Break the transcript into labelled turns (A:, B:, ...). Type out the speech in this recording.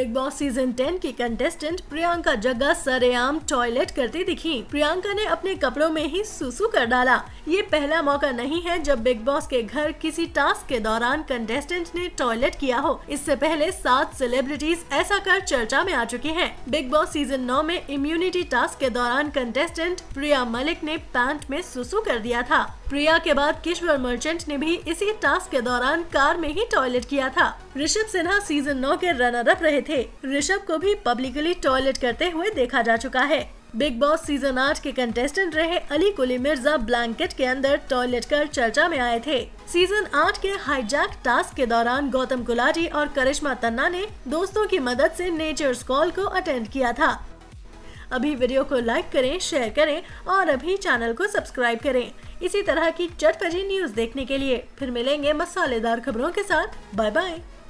A: Big boss season 10 की contestant Priyanka जग्गा सरेआम toilet करती दिखी। प्रियंका ने अपने कपड़ों में ही सुसु कर डाला। ये पहला मौका नहीं है जब बिग बॉस के घर किसी टास्क के दौरान कंटेस्टेंट ने टॉयलेट किया हो। इससे पहले 7 सेलिब्रिटीज ऐसा कर चर्चा में आ चुकी हैं। बिग बॉस सीजन 9 में इम्यूनिटी टास्क के दौरान कंटेस्टेंट प्रिया मलिक ने पैंट में सुसु कर दिया था। प्रिया के बाद किशोर मर्चेंट ने भी इसी टास्क के दौरान कार में ही टॉयलेट किया था। ऋषभ सिन्हा सीजन 9 के रनर अप रहे थे। ऋषभ को भी पब्लिकली टॉयलेट करते हुए देखा जा चुका है। बिग बॉस सीजन 8 के कंटेस्टेंट रहे अली कुली मिर्जा ब्लैंकेट के अंदर टॉयलेट कर चर्चा में आए थे। सीजन 8 के हाईजैक टास्क के दौरान गौतम गुलाटी और करिश्मा तन्ना ने दोस्तों की मदद से नेचर्स कॉल को अटेंड किया था। अभी वीडियो को लाइक करें, शेयर करें और अभी चैनल को सब्सक्राइब करें। इसी तरह की चटपटी न्यूज़ देखने के लिए फिर मिलेंगे मसालेदार खबरों के साथ। Bye bye.